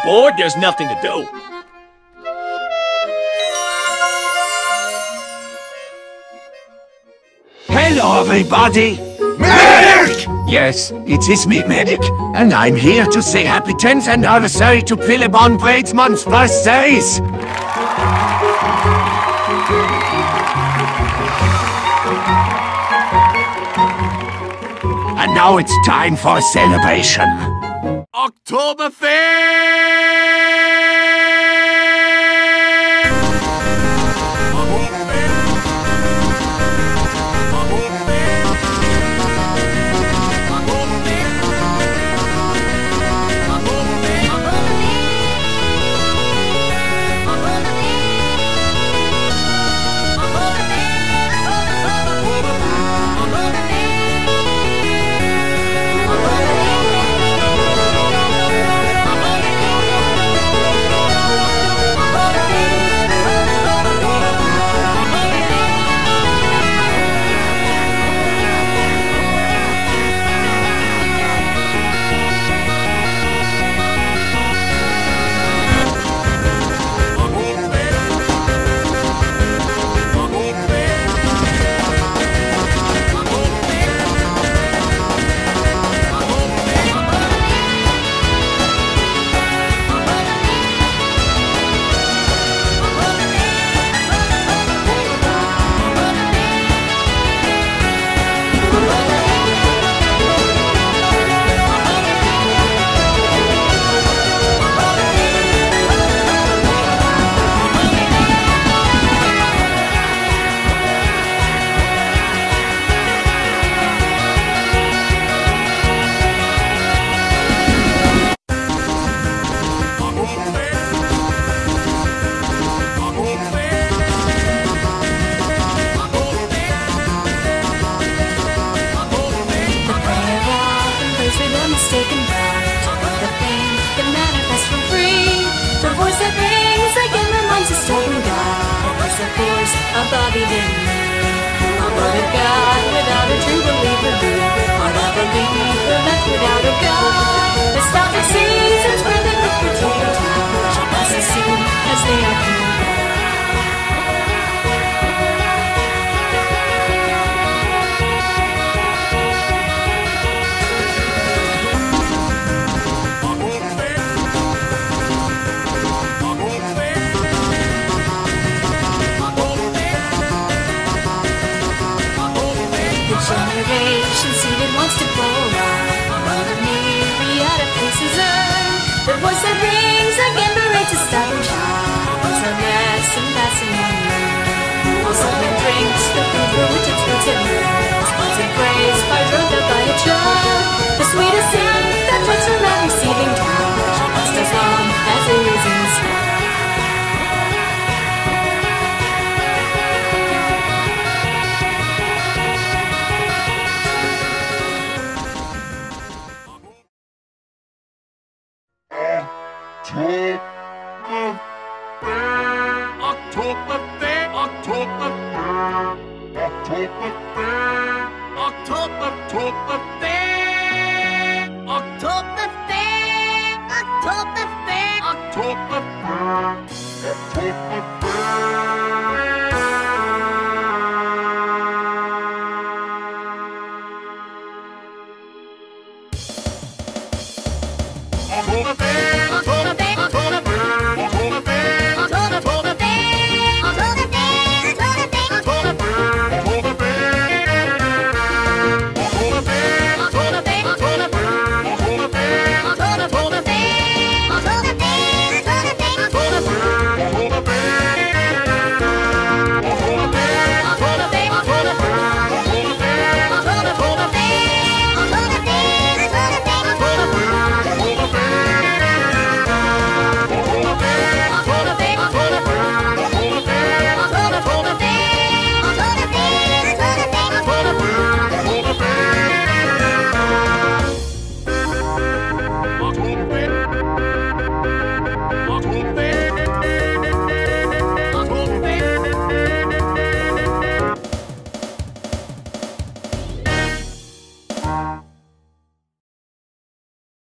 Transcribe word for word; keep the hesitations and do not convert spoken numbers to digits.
bored, there's nothing to do. Hello, everybody! Medic! Yes, it is me, Medic, and I'm here to say happy tenth anniversary to Philip OnBread's month's birthdays! And now it's time for a celebration. Oktoberfest! Mistaken pride, the pain that manifests from free, the voice that rings again reminds us of God. It is the force above even me. A word of God without a true believer be. Heart of a believer left without a God. The stopping seasons where they look for total time shall pass as soon as they are pure. Generation seated wants to blow around. Another myriad of faces earn. The voice that rings again berates a stubborn child. It's a lesson passing on. Also it drinks the food for which its roots have learned. Smiles and praise by drunk up by a child. The sweetest sin that floats from that receiving town shall last as long as it is inside. Oktoberfest, Oktoberfest, Oktoberfest, Oktoberfest, Oktoberfest, Oktoberfest, Oktoberfest, Oktoberfest.